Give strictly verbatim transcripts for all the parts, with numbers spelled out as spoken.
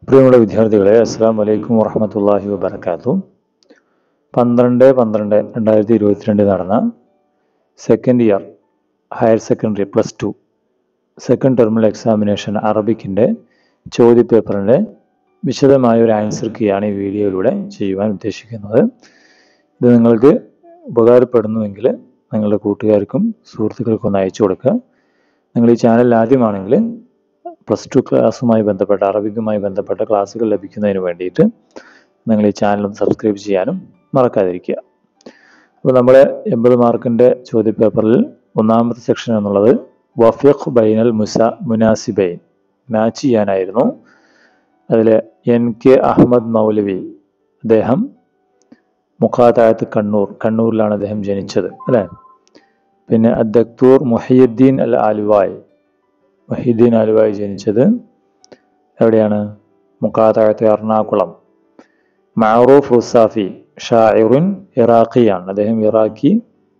പ്രിയമുള്ള വിദ്യാർത്ഥികളെ, അസ്സലാമു അലൈക്കും വറഹ്മത്തുള്ളാഹി വബറകാതുഹു. പന്ത്രണ്ട് പന്ത്രണ്ട് രണ്ടായിരത്തി ഇരുപത്തിരണ്ടിൽ നടന്ന second year higher secondary plus two second terminal examination അറബിക്കിൻ്റെ ചോദ്യപേപ്പറിൻ്റെ വിശദമായ ഒരു ആൻസർ കീയാണ് ഈ വീഡിയോയിലൂടെ ചെയ്യുവാൻ ഉദ്ദേശിക്കുന്നത്. ഇത് നിങ്ങൾക്ക് ഉപകാരപ്പെടുന്നുവെങ്കിൽ നിങ്ങളുടെ കൂട്ടുകാർക്കും സുഹൃത്തുക്കൾക്കും ഒന്ന് അയച്ചു കൊടുക്കുക. നിങ്ങൾ ഈ ചാനൽ ആദ്യമാണെങ്കിൽ പ്ലസ് ടു ക്ലാസ്സുമായി ബന്ധപ്പെട്ട അറബിക്കുമായി ബന്ധപ്പെട്ട ക്ലാസ്സുകൾ ലഭിക്കുന്നതിന് വേണ്ടിയിട്ട് നിങ്ങൾ ഈ ചാനൽ ഒന്ന് സബ്സ്ക്രൈബ് ചെയ്യാനും മറക്കാതിരിക്കുക. അപ്പോൾ നമ്മുടെ എൺപത് മാർക്കിൻ്റെ ചോദ്യപേപ്പറിൽ ഒന്നാമത്തെ സെക്ഷൻ എന്നുള്ളത് വഫീഖ് ബൈനൽ മുസ മുനാസിബൈൻ മാച്ച് ചെയ്യാനായിരുന്നു. അതിൽ എൻ കെ അഹമ്മദ് മൗലവി, അദ്ദേഹം മുഖാതായത്ത് കണ്ണൂർ കണ്ണൂരിലാണ് അദ്ദേഹം ജനിച്ചത് അല്ലേ. പിന്നെ അദ്ദക്തൂർ മുഹിയുദ്ദീൻ അൽ ആലുവായ്, മുഹിയുദ്ദീൻ ആലുവായ് ജനിച്ചത് എവിടെയാണ്? മുഖാതായത്ത് എറണാകുളം. മഅറൂഫ് റുസാഫി ഷാഇറുൻ ഇറാഖിയാണ്, അദ്ദേഹം ഇറാഖി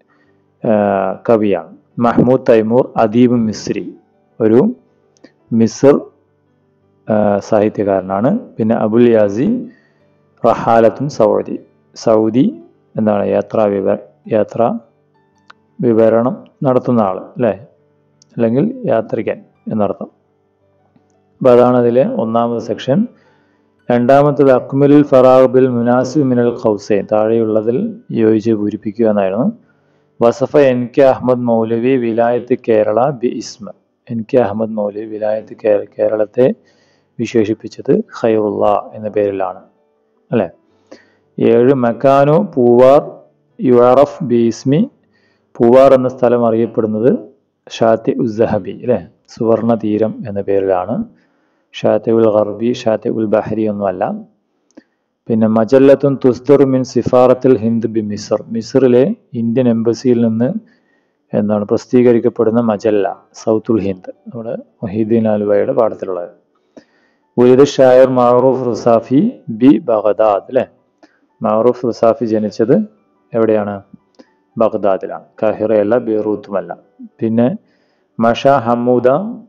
കവിയാണ്. മഹ്മൂദ് തൈമൂർ അദീബ് മിസ്രി, ഒരു മിസ്ർ സാഹിത്യകാരനാണ്. പിന്നെ അബുൽ യാസി റഹാലത്തുൻ സൗദി, സൗദി എന്താണ് യാത്രാ വിവ യാത്രാ വിവരണം നടത്തുന്ന ആൾ അല്ലേ, അല്ലെങ്കിൽ യാത്രികൻ എന്നർത്ഥം. അപ്പോൾ അതാണ് അതിലെ ഒന്നാമത്തെ സെക്ഷൻ. രണ്ടാമത്തത് അക്മലുൽ ഫറാഗ് ബിൽ മുനാസിബ് മിനൽ ഖൗസൈൻ, താഴെയുള്ളതിൽ യോജിച്ച് പൂരിപ്പിക്കുക എന്നായിരുന്നു. വസഫ എൻ കെ അഹമ്മദ് മൗലവി വിലായത്ത് കേരള ബി ഇസ്മ, എൻ കെ അഹമ്മദ് മൗലവി വിലായത്ത് കേരളത്തെ വിശേഷിപ്പിച്ചത് ഖൈറുള്ള എന്ന പേരിലാണ് അല്ലേ. ഏഴ് മക്കാനു പൂവാർ യുഅറഫ് ബി ഇസ്മി, പൂവാർ എന്ന സ്ഥലം അറിയപ്പെടുന്നത് ഷാത്തി ഉൽ സഹബി അല്ലേ, സുവർണ തീരം എന്ന പേരിലാണ്. ഷാത്തി ഉൽ ഗർബി, ഷാത്തി ഉൽ ബഹരി ഒന്നുമല്ല. പിന്നെ മജല്ലത്തുൻ തുസ്ദറു മിൻ സിഫാറത്തുൽ ഹിന്ദ് ബി മിസ്ർ, മിസ്റിലെ ഇന്ത്യൻ എംബസിയിൽ നിന്ന് എന്താണ് പ്രസിദ്ധീകരിക്കപ്പെടുന്ന മജല്ല സൗത്തുൽ ഹിന്ദ്, നമ്മുടെ മുഹീദ്ദീൻ ആലുവയുടെ പാഠത്തിലുള്ളത്. ഉലിദ് ഷായർ മഅറൂഫ് റുസാഫി ബി ബഗ്ദാദ് അല്ലേ, മഅറൂഫ് റുസാഫി ജനിച്ചത് എവിടെയാണ്? ബഗ്ദാദിലാണ്, കാഹിറയല്ല ബെയ്റൂത്തുമല്ല. പിന്നെ മഷ ഹമ്മൂദ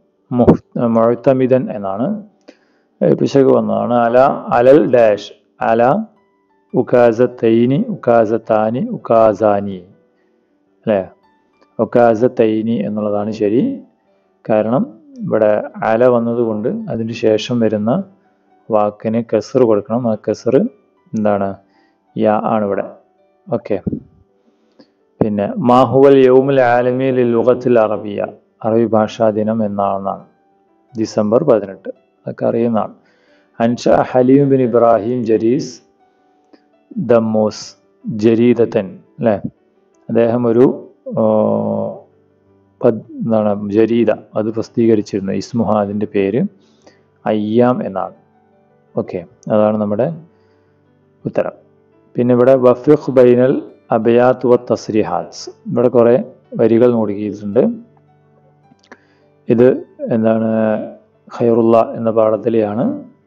മുഅ്തമിദൻ എന്നാണ് പിശക് വന്നതാണ്. അല അലൽ ഡാഷ് അല ഉകാസത്തൈനി ഉകാസത്താനി ഉകാസാനി അല്ലേ, ഉകാസത്തൈനി എന്നുള്ളതാണ് ശരി. കാരണം ഇവിടെ അല വന്നതുകൊണ്ട് അതിന് ശേഷം വരുന്ന വാക്കിന് കസർ കൊടുക്കണം. ആ കസർ എന്താണ്? യാ ആണ് ഇവിടെ. ഓക്കെ. പിന്നെ മാഹുവൽ യൗമുൽ ആലമി ലിൽ ലുഗത്തിൽ അറബിയ, അറബി ഭാഷാ ദിനം എന്നാണെന്നാണ്. ഡിസംബർ പതിനെട്ട്, അതൊക്കെ അറിയുന്നതാണ്. അൻഷ ഹലീം ബിൻ ഇബ്രാഹിം ജരീസ് ദമ്മൂസ് ജരീദത്തൻ അല്ലേ, അദ്ദേഹം ഒരു എന്താണ് ജരീദ അത് പ്രസിദ്ധീകരിച്ചിരുന്നു. ഇസ്മുഹ, അതിൻ്റെ പേര് അയ്യാം എന്നാണ്. ഓക്കെ, അതാണ് നമ്മുടെ ഉത്തരം. പിന്നെ ഇവിടെ വഫീഖ് ബൈനൽ അബയാത്ത് വ തസ്രിഹാത്ത്, ഇവിടെ കുറേ വരികൾ നോക്കിയിട്ടുണ്ട്. ഇത് എന്താണ്? ഖൈറുള്ള എന്ന പാഠത്തിലെയാണ്.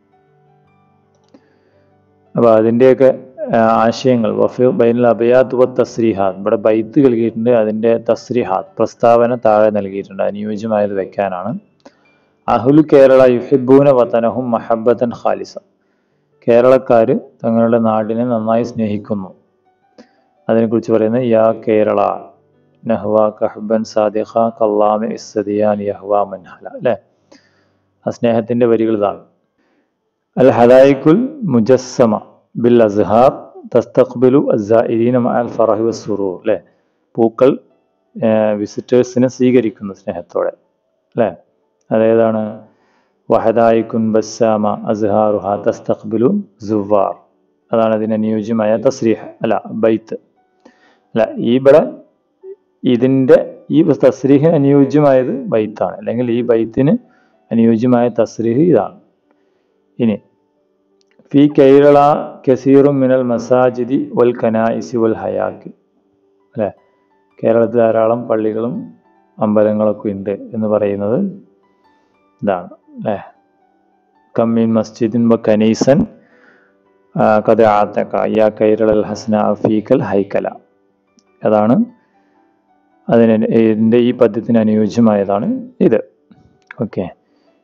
അപ്പോൾ അതിൻ്റെയൊക്കെ ആശയങ്ങൾ വഫീഖ് ബൈനൽ അബയാത്ത് വ തസ്രിഹാത്ത്, ഇവിടെ ബൈത്ത് നൽകിയിട്ടുണ്ട്, അതിൻ്റെ തസ്രിഹാത്ത് പ്രസ്താവന താഴെ നൽകിയിട്ടുണ്ട്, അനുയോജ്യമായത് വെക്കാനാണ്. അഹ്ലു കേരള യുഹിബ്ബൂന വതനഹും മഹബ്ബതൻ ഖാലിസ, കേരളക്കാർ തങ്ങളുടെ നാടിനെ നന്നായി സ്നേഹിക്കുന്നു. അതിനെക്കുറിച്ച് പറയുന്നത് യാ കേരള നഹ്വ കഹ്ബൻ സാദിഖ കല്ലാമി ഇസ്സദിയാൻ യഹ്വ മൻഹല അല്ലേ, ആ സ്നേഹത്തിൻ്റെ വരികൾ ഇതാണ്. അൽ ഹദായിക്കുൽ മുജസ്സമ ബിൽ അസ്ഹാർ തസ്തഖ്ബിലു അസ്സായിരീന മഅൽ ഫറഹി വസ്സുറൂർ അല്ലേ, പൂക്കൾ വിസിറ്റേഴ്സിനെ സ്വീകരിക്കുന്നു സ്നേഹത്തോടെ അല്ലേ. അതേതാണ്? വഹദായിക്കുൻ ബസ്സാമ അസ്ഹാറുഹ തസ്തഖ്ബിലു സുവാർ, അതാണ് അതിന് അനുയോജ്യമായ തസ്രീഹ് അല്ല ബൈത്ത് അല്ല. ഈ ഇവിടെ ഇതിൻ്റെ ഈ തസ്രീഹിന് അനുയോജ്യമായത് ബൈത്താണ്, അല്ലെങ്കിൽ ഈ ബൈത്തിന് അനുയോജ്യമായ തസ്രീഹ് ഇതാണ്. ഇനി ഫി കേരള കസീറും മിനൽ മസാജിദി വൽ കനായിസി വൽ ഹയാക്ക് അല്ലേ, കേരളത്തിൽ ധാരാളം പള്ളികളും അമ്പലങ്ങളൊക്കെ ഉണ്ട് എന്ന് പറയുന്നത് ഇതാണ് അല്ലേ. കമ്മീൻ മസ്ജിദിൻ വ കനീസൻ കഥ ആത്തക്ക യാ കൈറൽ ഹസ്ന ഫീക്കൽ ഹൈക്കല, അതാണ് അതിന് ഇതിൻ്റെ ഈ പദ്യത്തിന് അനുയോജ്യമായതാണ് ഇത്. ഓക്കെ.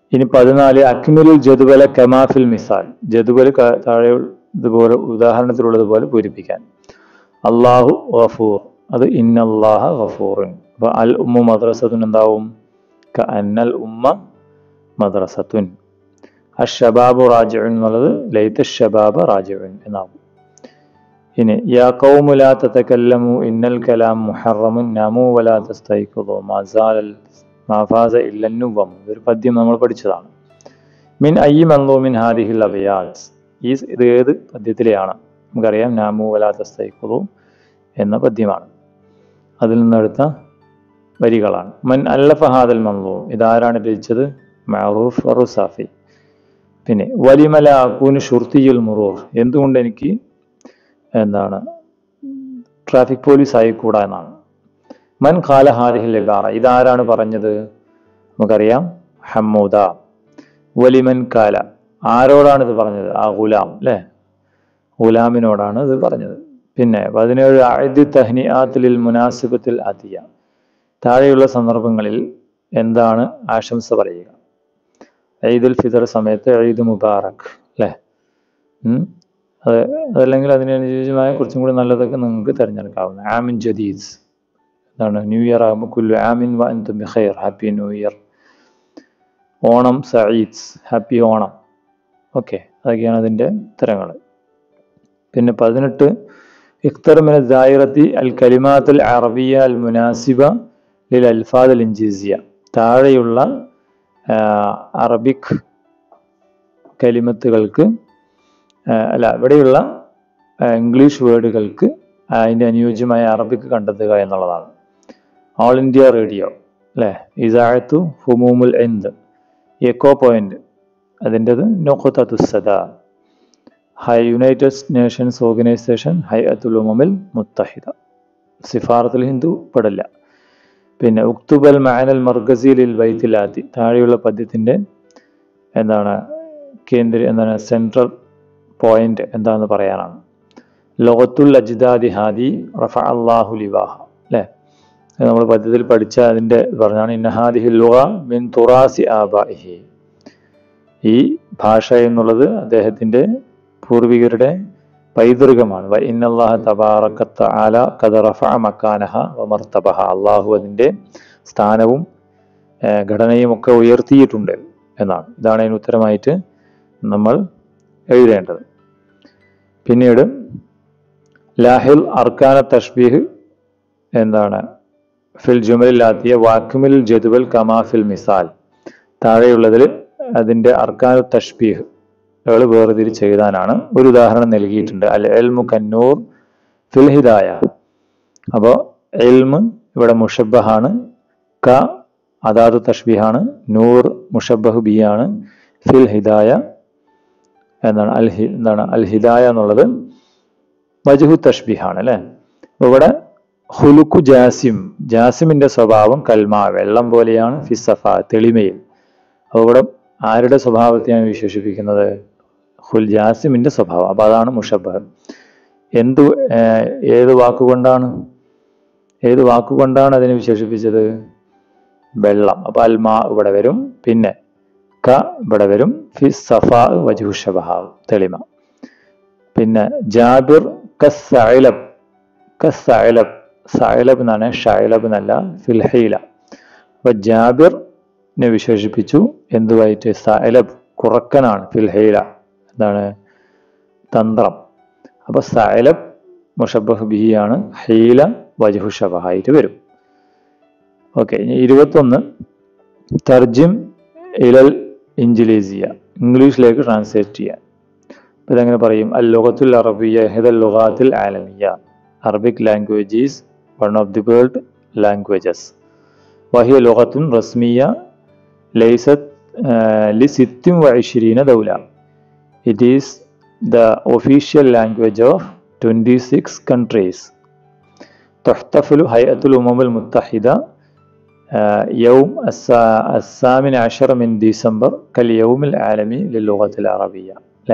ഇനി പതിനാല് അക്മിലുൽ ജദുവല കമാഫിൽ മിസാൽ, ജദുവൽ താഴെ ഇതുപോലെ ഉദാഹരണത്തിലുള്ളതുപോലെ പൂരിപ്പിക്കാൻ. അള്ളാഹു ഗഫൂർ, അത് ഇന്നല്ലാഹ ഗഫൂറുൻ. അപ്പൊ അൽ ഉമ്മ മദ്രസത്തുൻ എന്താവും? ക അന്നൽ ഉമ്മ മദ്രസത്തുൻ. അഷ്ശബാബു റാജിഉൻ എന്നുള്ളത് ലൈത ശബാബ റാജിഉൻ എന്നാവും. ഇനി യാ ഖൗമു ലാ തതകല്ലമു ഇന്നൽ കലാം മുഹറമുൻ നമു വലാ തസ്തൈഖുദു മാസാൽ മാഫാസ ഇല്ലന്നുവം. ഒരു പദ്യം നമ്മൾ പഠിച്ചതാണ്. മിൻ അയ്യി മൻദൂമിൻ ഹാദിഹിൽ അബയാസ്, ഈ ഇത് ഏത് പദ്യത്തിലെയാണ്? നമുക്കറിയാം നാമു വലാ തസ്തൈഖുദു എന്ന പദ്യമാണ്. അതിൽ നിന്നെടുത്ത വരികളാണ്. മൻ അല്ലഫ ഹാദൽ മൻദൂം, ഇതാരാണ് രചിച്ചത്? മഅറൂഫ് വറുസാഫി. പിന്നെ വലിമല അകൂനു ഷുർത്തിയുൽ മുറൂർ, എന്തുകൊണ്ട് എനിക്ക് എന്താണ് ട്രാഫിക് പോലീസ് ആയിക്കൂടാ എന്നാണ്. മൻ ഖാല ഹാദിഹിൽ ഇബാറ, ഇതാരാണ് പറഞ്ഞത്? നമുക്കറിയാം ഹമ്മൂദ. വലിമൻ കാല, ആരോടാണ് ഇത് പറഞ്ഞത്? ആ ഗുലാം അല്ലേ, ഗുലാമിനോടാണ് ഇത് പറഞ്ഞത്. പിന്നെ പതിനേഴ് അഅദ് തഹ്നിആത്ത് ലിൽ മുനാസിബത്തിൽ ആതിയ, താഴെയുള്ള സന്ദർഭങ്ങളിൽ എന്താണ് ആശംസ പറയുക? ഈദുൽ ഫിത്ർ സമയത്ത് ഈദ് മുബാറക് അല്ലേ. അത് അതല്ലെങ്കിൽ അതിനനുയോജ്യമായ കുറച്ചും കൂടി നല്ലതൊക്കെ നിങ്ങൾക്ക് തിരഞ്ഞെടുക്കാവുന്ന. ആമിൻ ജദീദ്, എന്താണ് ന്യൂ ഇയർ ആകുമ്പോൾ കുല്ലു ആമിൻ വ അൻതും ബിഖൈർ, ഹാപ്പി ന്യൂ ഇയർ. ഓണം സഈദ്, ഹാപ്പി ഓണം. ഓക്കെ, അതൊക്കെയാണ് അതിൻ്റെ ഉത്തരങ്ങൾ. പിന്നെ പതിനെട്ട് ഇഖ്തർ മിന ദായിറത്തി അൽ കലിമാത്തുൽ അറബിയ അൽ മുനാസിബ ലിൽ അൽഫാദ് അൽ ഇൻജീസിയ, താഴെയുള്ള അറബിക് കലിമത്തുകൾക്ക് അല്ല ഇവിടെയുള്ള ഇംഗ്ലീഷ് വേർഡുകൾക്ക് അതിൻ്റെ അനുയോജ്യമായ അറബിക് കണ്ടെത്തുക എന്നുള്ളതാണ്. ഓൾ ഇന്ത്യ റേഡിയോ അല്ലേ, ഇസാഅത്തു ഹുമൂമുൽ ഇന്ദ്, എക്കോ പോയിന്റ് അതിൻ്റെത് നുഖ്തത്തു സദാ, ഹൈ യുണൈറ്റഡ് നേഷൻസ് ഓർഗനൈസേഷൻ ഹൈഅത്തുൽ ഉമമുൽ മുത്തഹിദ, സിഫാറത്തുൽ ഹിന്ദു പെടില്ല. പിന്നെ ഉക്തുബൽ മഅനൽ മർകസി ലിൽ ബൈത്തിൽ ആതി, താഴെയുള്ള പദ്യത്തിൻ്റെ എന്താണ് കേന്ദ്ര എന്താണ് സെൻട്രൽ പോയിന്റ് എന്താണെന്ന് പറയാനാണ്. ലഗത്തുൽ അജ്ദാദി ഹാദി റഫ അല്ലാഹു ലിവാഹ അല്ലേ, നമ്മൾ പദ്യത്തിൽ പഠിച്ച അതിൻ്റെ പറഞ്ഞാണ്. ഇന്ന ഹാദിഹിൽ ലുഗ മിൻ തുറാസി ആബാഇഹി, ഈ ഭാഷ എന്നുള്ളത് അദ്ദേഹത്തിൻ്റെ പൂർവികരുടെ പൈതൃകമാണ്. വ ഇന്നല്ലാഹ തബാറക തആല ഖദ റഫഅ മക്കാനഹ വ മർതബഹ, അള്ളാഹു അതിൻ്റെ സ്ഥാനവും ഘടനയും ഒക്കെ ഉയർത്തിയിട്ടുണ്ട് എന്നാണ്. ഇതാണ് അതിന് ഉത്തരമായിട്ട് നമ്മൾ എഴുതേണ്ടത്. പിന്നീട് ലാഹിൽ അർക്കാന തഷ്ബീഹ് എന്താണ് ഫിൽ ജുമലിലാത്തിയ വാക്മിൽ ജദുവൽ കമാഫിൽ മിസാൽ, താഴെയുള്ളതിൽ അതിൻ്റെ അർക്കാനു തഷ്ബീഹ് കൾ വേർതിരിച്ച് എഴുതാനാണ് ഒരു ഉദാഹരണം നൽകിയിട്ടുണ്ട്. അൽ ഇൽമു കന്നൂർ ഫിൽ ഹിദായ, അപ്പോൾ ഇൽമ് ഇവിടെ മുഷബ്ബഹാണ്, ക അദാതു തഷ്ബീഹാണ്, നൂർ മുഷബ്ബഹ് ബി ആണ്, ഫിൽ ഹിദായ എന്താണ് അൽ ഹി എന്താണ് അൽ ഹിദായ എന്നുള്ളത് വജ്ഹു തഷ്ബീഹാണ് അല്ലേ. ഇവിടെ ഹുലുക്കു ജാസിം, ജാസിമിന്റെ സ്വഭാവം കൽമാ വെള്ളം പോലെയാണ്, ഫിസഫ തെളിമയിൽ. അപ്പോൾ ഇവിടെ ആരുടെ സ്വഭാവത്തെയാണ് വിശേഷിപ്പിക്കുന്നത്? ഹുൽ ജാസിമിന്റെ സ്വഭാവം. അപ്പോൾ അതാണ് മുഷബ്ബഹ്. എന്ത് ഏത് വാക്കുകൊണ്ടാണ് ഏത് വാക്കുകൊണ്ടാണ് അതിനെ വിശേഷിപ്പിച്ചത്? വെള്ളം. അപ്പോൾ അൽമാ ഇവിടെ വരും, പിന്നെ ക ഇവിടെ വരും, ഫിസഫ വജ്ഹു ശബഹാവ് തെളിമ. പിന്നെ ജാബിർ കസ്സഅലബ്, കസ്സഅലബ് സഅലബ് എന്നാണ്, ഷഅലബ് എന്നല്ല, ഫിൽഹീല. അപ്പൊ ജാബിറിനെ വിശേഷിപ്പിച്ചു എന്തുവായിട്ട്? സഅലബ് കുറക്കനാണ്, ഫിൽഹീല എന്താണ് തന്ത്രം. അപ്പൊ സഅലബ് മുഷബ്ബഹ് ബിഹിയാണ്, ഹീല വജ്ഹു ശബഹായിട്ട് വരും. ഓക്കെ, ഇനി ഇരുപത്തൊന്ന് തർജിം ഇലൽ ഇൻജിലീസിയ, ഇംഗ്ലീഷിലേക്ക് ട്രാൻസ്ലേറ്റ് ചെയ്യാൻ. അപ്പൊ ഇതെങ്ങനെ പറയും? അൽ ലുഗത്തുൽ അറബിയ്യ ഇഹ്ദൽ ലുഗാത്തിൽ ആലമിയ്യ, Arabic language is one of the world languages. وهي لغة رسمية ليست لست وعشرين دولة. It is the official language of twenty-six countries. تحتفل هيئة الأمم المتحدة يوم الثامن عشر من ديسمبر كاليوم العالمي للغة العربية. لا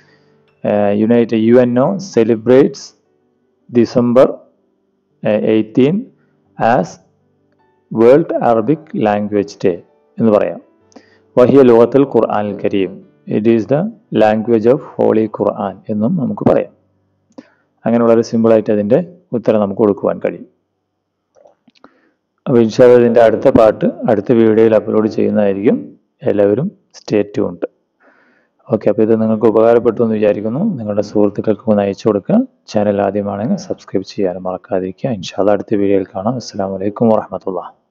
United U N O celebrates December eighteen as World Arabic Language Day എന്ന് പറയാം. വഹിയ ലോകത്തുൽ ഖുർആൻ കരീം, it is the language of holy Quran എന്നും നമുക്ക് പറയാം. അങ്ങനെ വളരെ സിമ്പിളായിട്ട് അതിൻ്റെ ഉത്തരം നമുക്ക് കൊടുക്കുവാൻ കഴിയും. അപ്പോൾ ഇൻഷാ അല്ലാഹ് ഇതിൻ്റെ അടുത്ത പാർട്ട് അടുത്ത വീഡിയോയിൽ അപ്ലോഡ് ചെയ്യുന്നതായിരിക്കും. എല്ലാവരും സ്റ്റേ ട്യൂൺഡ്. ഓക്കെ, അപ്പോൾ ഇത് നിങ്ങൾക്ക് ഉപകാരപ്പെട്ടു എന്ന് വിചാരിക്കുന്നു. നിങ്ങളുടെ സുഹൃത്തുക്കൾക്ക് ഒന്ന് അയച്ചു കൊടുക്കുക. ചാനൽ ആദ്യമാണെങ്കിൽ സബ്സ്ക്രൈബ് ചെയ്യാനും മറക്കാതിരിക്കുക. ഇൻഷാ അല്ലാഹ് അടുത്ത വീഡിയോയിൽ കാണാം. അസ്സലാമു അലൈക്കും വറഹ്മത്തുള്ളാഹി.